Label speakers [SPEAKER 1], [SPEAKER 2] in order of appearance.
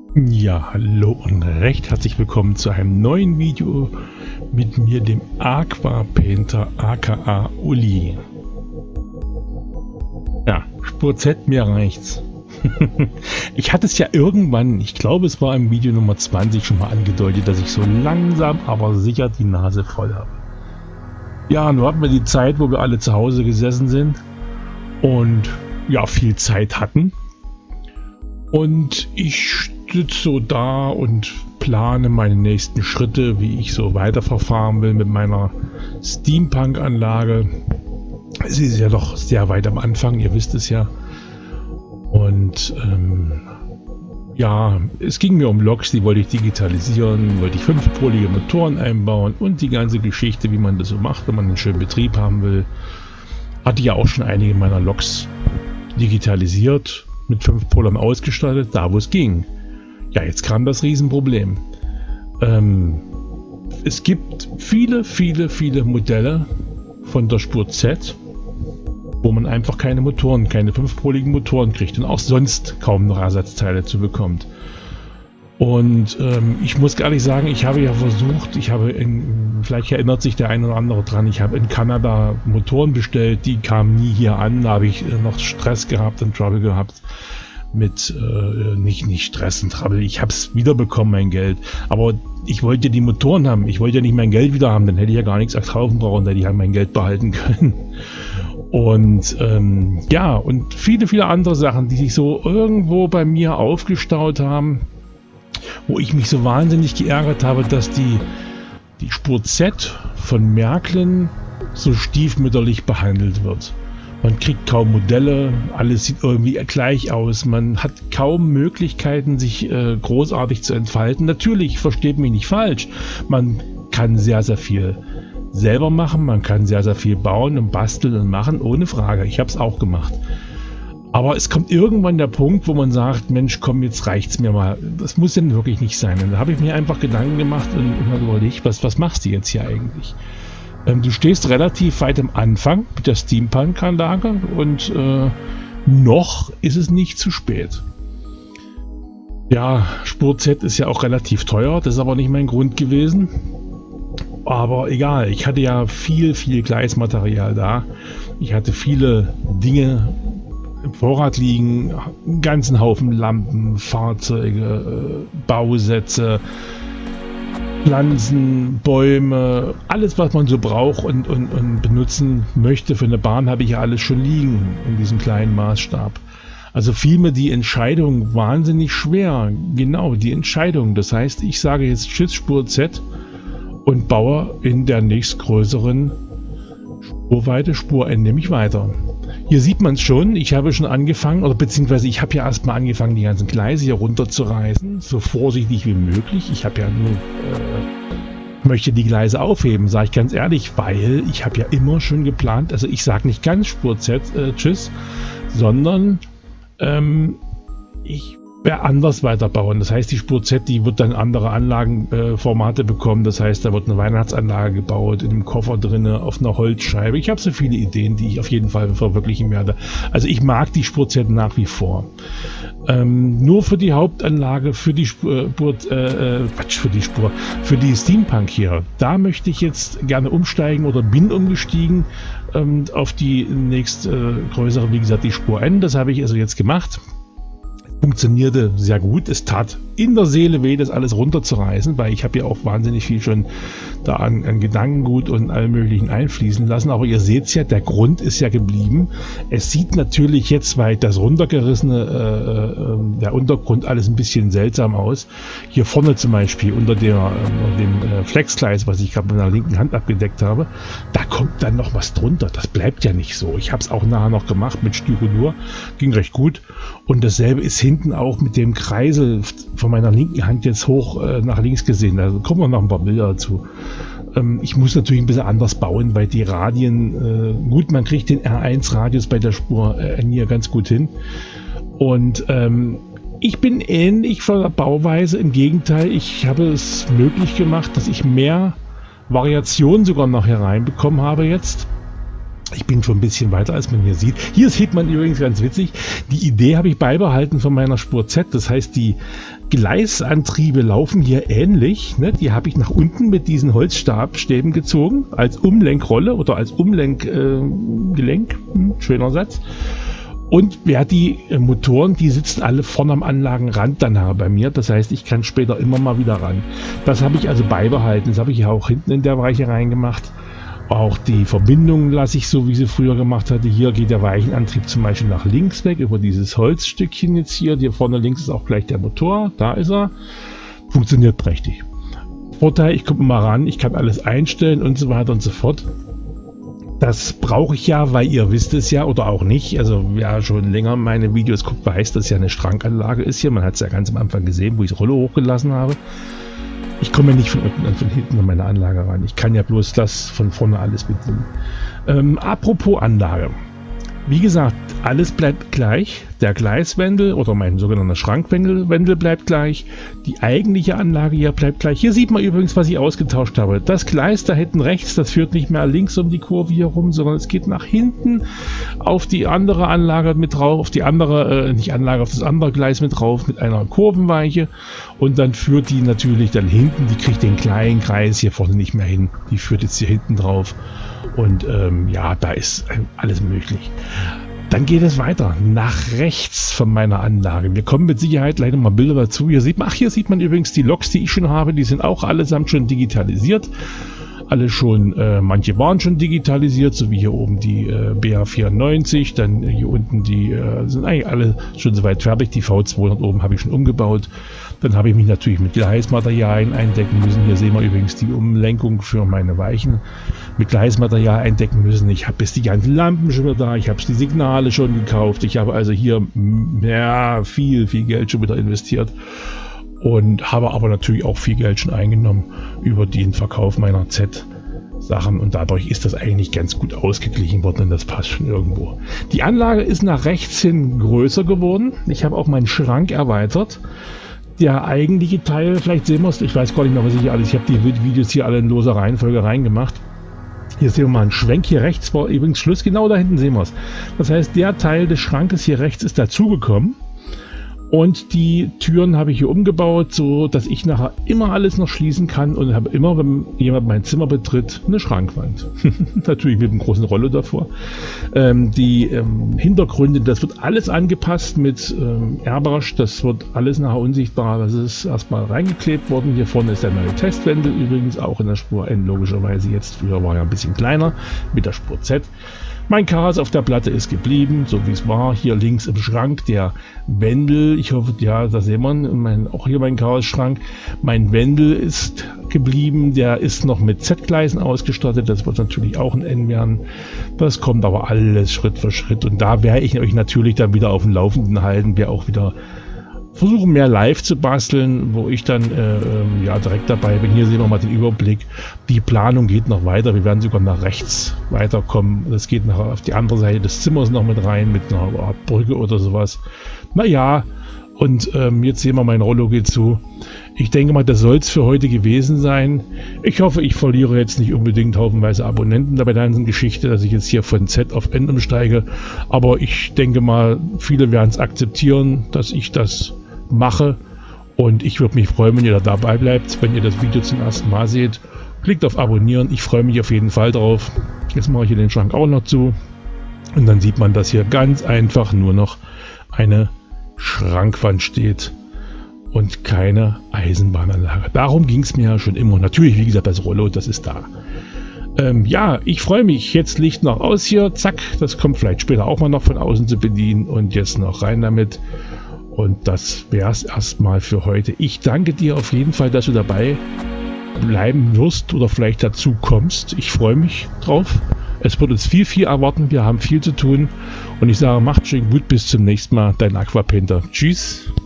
[SPEAKER 1] Ja, hallo und recht herzlich willkommen zu einem neuen Video mit mir, dem Aqua Painter aka Uli. Ja, Spur Z, mir reicht's. Ich hatte es ja irgendwann, ich glaube es war im Video Nummer 20 schon mal angedeutet, dass ich so langsam aber sicher die Nase voll habe. Ja, nun hatten wir die Zeit, wo wir alle zu Hause gesessen sind und ja, viel Zeit hatten. Und ich sitze so da und plane meine nächsten Schritte, wie ich so weiterverfahren will mit meiner Steampunk-Anlage. Sie ist ja doch sehr weit am Anfang, ihr wisst es ja. Und ja, es ging mir um Loks, die wollte ich digitalisieren, wollte ich 5-polige Motoren einbauen und die ganze Geschichte, wie man das so macht, wenn man einen schönen Betrieb haben will. Hatte ja auch schon einige meiner Loks digitalisiert, mit 5-Polern ausgestattet, da wo es ging. Ja, jetzt kam das Riesenproblem. Es gibt viele Modelle von der Spur Z, wo man einfach keine Motoren, keine 5-poligen Motoren kriegt und auch sonst kaum noch Ersatzteile zu bekommt. Und ich muss ehrlich sagen, ich habe ja versucht, vielleicht erinnert sich der eine oder andere dran, ich habe in Kanada Motoren bestellt, die kamen nie hier an, da habe ich noch Stress gehabt und Trouble gehabt mit, nicht Stress und Trouble, ich habe es wiederbekommen, mein Geld, aber ich wollte die Motoren haben, ich wollte ja nicht mein Geld wieder haben, dann hätte ich ja gar nichts kaufen brauchen, da hätte ich halt mein Geld behalten können. Und ja, und viele andere Sachen, die sich so irgendwo bei mir aufgestaut haben, wo ich mich so wahnsinnig geärgert habe, dass die Spur Z von Märklin so stiefmütterlich behandelt wird. Man kriegt kaum Modelle, alles sieht irgendwie gleich aus, man hat kaum Möglichkeiten, sich großartig zu entfalten. Natürlich, versteht mich nicht falsch, man kann sehr viel selber machen, man kann sehr viel bauen und basteln und machen, ohne Frage. Ich habe es auch gemacht. Aber es kommt irgendwann der Punkt, wo man sagt, Mensch, komm, jetzt reicht's mir mal. Das muss denn wirklich nicht sein. Und da habe ich mir einfach Gedanken gemacht und habe überlegt, was machst du jetzt hier eigentlich? Du stehst relativ weit am Anfang mit der Steampunk-Anlage und noch ist es nicht zu spät. Ja, Spur Z ist ja auch relativ teuer, das ist aber nicht mein Grund gewesen. Aber egal, ich hatte ja viel Gleismaterial da. Ich hatte viele Dinge im Vorrat liegen, einen ganzen Haufen Lampen, Fahrzeuge, Bausätze, Pflanzen, Bäume, alles was man so braucht und benutzen möchte für eine Bahn, habe ich ja alles schon liegen in diesem kleinen Maßstab. Also fiel mir die Entscheidung wahnsinnig schwer, genau die Entscheidung. Das heißt, ich sage jetzt Tschüss Spur Z und baue in der nächstgrößeren Spurweite, Spur-N nämlich weiter. Hier sieht man es schon, ich habe schon angefangen, oder beziehungsweise ich habe ja erstmal angefangen, die ganzen Gleise hier runterzureißen, so vorsichtig wie möglich. Ich habe ja nur, möchte die Gleise aufheben, sage ich ganz ehrlich, weil ich habe ja immer schon geplant, also ich sage nicht ganz Spur Z, tschüss, sondern ich werde anders weiterbauen. Das heißt, die Spur Z, die wird dann andere Anlagenformate bekommen. Das heißt, da wird eine Weihnachtsanlage gebaut, in einem Koffer drinne, auf einer Holzscheibe. Ich habe so viele Ideen, die ich auf jeden Fall verwirklichen werde. Also ich mag die Spur Z nach wie vor. Nur für die Hauptanlage, für die Steampunk hier, da möchte ich jetzt gerne umsteigen oder bin umgestiegen auf die nächst größere, wie gesagt, die Spur N. Das habe ich also jetzt gemacht. Funktionierte sehr gut. Es tat in der Seele weh, das alles runterzureißen, weil ich habe ja auch wahnsinnig viel schon da an Gedankengut und allem möglichen einfließen lassen. Aber ihr seht ja, der Grund ist ja geblieben. Es sieht natürlich jetzt, weil das runtergerissene, der Untergrund alles ein bisschen seltsam aus. Hier vorne zum Beispiel unter dem Flexgleis, was ich gerade mit meiner linken Hand abgedeckt habe, da kommt dann noch was drunter. Das bleibt ja nicht so. Ich habe es auch nachher noch gemacht mit Styronur. Ging recht gut. Und dasselbe ist hinten auch mit dem Kreisel von meiner linken Hand jetzt hoch nach links gesehen. Da kommen wir noch ein paar Bilder dazu. Ich muss natürlich ein bisschen anders bauen, weil die Radien, gut, man kriegt den R1-Radius bei der Spur hier ganz gut hin. Und ich bin ähnlich von der Bauweise, im Gegenteil, ich habe es möglich gemacht, dass ich mehr Variation sogar noch hereinbekommen habe jetzt. Ich bin schon ein bisschen weiter, als man hier sieht. Hier sieht man übrigens ganz witzig, die Idee habe ich beibehalten von meiner Spur Z. Das heißt, die Gleisantriebe laufen hier ähnlich. Ne? Die habe ich nach unten mit diesen Holzstabstäben gezogen, als Umlenkrolle oder als Umlenkgelenk. Schöner Satz. Und ja, die Motoren, die sitzen alle vorne am Anlagenrand dann bei mir. Das heißt, ich kann später immer mal wieder ran. Das habe ich also beibehalten. Das habe ich ja auch hinten in der Weiche reingemacht. Auch die Verbindung lasse ich so, wie sie früher gemacht hatte. Hier geht der Weichenantrieb zum Beispiel nach links weg, über dieses Holzstückchen jetzt hier. Hier vorne links ist auch gleich der Motor. Da ist er. Funktioniert prächtig. Vorteil, ich komme mal ran, ich kann alles einstellen und so weiter und so fort. Das brauche ich ja, weil ihr wisst es ja oder auch nicht. Also wer schon länger meine Videos guckt, weiß, dass ja eine Schrankanlage ist hier. Man hat es ja ganz am Anfang gesehen, wo ich das Rollo hochgelassen habe. Ich komme ja nicht von unten und von hinten an meine Anlage ran. Ich kann ja bloß das von vorne alles bedienen. Apropos Anlage. Wie gesagt, alles bleibt gleich. Der Gleiswendel oder mein sogenannter Schrankwendel bleibt gleich. Die eigentliche Anlage hier bleibt gleich. Hier sieht man übrigens, was ich ausgetauscht habe. Das Gleis da hinten rechts, das führt nicht mehr links um die Kurve hier rum, sondern es geht nach hinten auf die andere Anlage mit drauf, auf die andere, nicht Anlage, auf das andere Gleis mit drauf, mit einer Kurvenweiche. Und dann führt die natürlich dann hinten, die kriegt den kleinen Kreis hier vorne nicht mehr hin. Die führt jetzt hier hinten drauf. Und ja, da ist alles möglich. Dann geht es weiter nach rechts von meiner Anlage. Wir kommen mit Sicherheit gleich nochmal Bilder dazu. Hier sieht man übrigens die Loks, die ich schon habe. Die sind auch allesamt schon digitalisiert. Alle schon, manche waren schon digitalisiert, so wie hier oben die BA94. Dann hier unten die sind eigentlich alle schon soweit fertig. Die V200 oben habe ich schon umgebaut. Dann habe ich mich natürlich mit Gleismaterialien eindecken müssen. Hier sehen wir übrigens die Umlenkung für meine Weichen mit Gleismaterial eindecken müssen. Ich habe jetzt die ganzen Lampen schon wieder da. Ich habe die Signale schon gekauft. Ich habe also hier ja, viel Geld schon wieder investiert. Und habe aber natürlich auch viel Geld schon eingenommen über den Verkauf meiner Z-Sachen. Und dadurch ist das eigentlich ganz gut ausgeglichen worden und das passt schon irgendwo. Die Anlage ist nach rechts hin größer geworden. Ich habe auch meinen Schrank erweitert. Der eigentliche Teil, vielleicht sehen wir es, ich weiß gar nicht mehr, was ich hier alles, ich habe die Videos hier alle in loser Reihenfolge reingemacht. Hier sehen wir mal einen Schwenk, hier rechts war übrigens Schluss, genau da hinten sehen wir es. Das heißt, der Teil des Schrankes hier rechts ist dazugekommen. Und die Türen habe ich hier umgebaut, so dass ich nachher immer alles noch schließen kann und habe immer, wenn jemand mein Zimmer betritt, eine Schrankwand. Natürlich mit einem großen Rollo davor. Die Hintergründe, das wird alles angepasst mit Airbrush, das wird alles nachher unsichtbar. Das ist erstmal reingeklebt worden. Hier vorne ist der neue Testwendel übrigens auch in der Spur N, logischerweise jetzt. Früher war er ein bisschen kleiner mit der Spur Z. Mein Chaos auf der Platte ist geblieben, so wie es war. Hier links im Schrank der Wendel. Ich hoffe, ja, da sehen wir auch hier mein Chaos-Schrank. Mein Wendel ist geblieben. Der ist noch mit Z-Gleisen ausgestattet. Das wird natürlich auch ein N werden. Das kommt aber alles Schritt für Schritt. Und da werde ich euch natürlich dann wieder auf dem Laufenden halten. Wir auch wieder versuchen, mehr live zu basteln, wo ich dann ja direkt dabei bin. Hier sehen wir mal den Überblick. Die Planung geht noch weiter. Wir werden sogar nach rechts weiterkommen. Das geht nachher auf die andere Seite des Zimmers noch mit rein, mit einer Art Brücke oder sowas. Naja, und jetzt sehen wir, mein Rollo geht zu. Ich denke mal, das soll es für heute gewesen sein. Ich hoffe, ich verliere jetzt nicht unbedingt haufenweise Abonnenten bei der ganzen Geschichte, dass ich jetzt hier von Z auf N umsteige. Aber ich denke mal, viele werden es akzeptieren, dass ich das mache, und ich würde mich freuen, wenn ihr da dabei bleibt, wenn ihr das Video zum ersten Mal seht. Klickt auf Abonnieren, ich freue mich auf jeden Fall drauf. Jetzt mache ich hier den Schrank auch noch zu und dann sieht man, dass hier ganz einfach nur noch eine Schrankwand steht und keine Eisenbahnanlage. Darum ging es mir ja schon immer. Natürlich, wie gesagt, das Rollo, das ist da. Ja, ich freue mich. Jetzt Licht noch aus hier, zack, das kommt vielleicht später auch mal noch von außen zu bedienen, und jetzt noch rein damit. Und das wäre es erstmal für heute. Ich danke dir auf jeden Fall, dass du dabei bleiben wirst oder vielleicht dazu kommst. Ich freue mich drauf. Es wird uns viel erwarten. Wir haben viel zu tun. Und ich sage, macht schön gut. Bis zum nächsten Mal. Dein Aquapainter. Tschüss.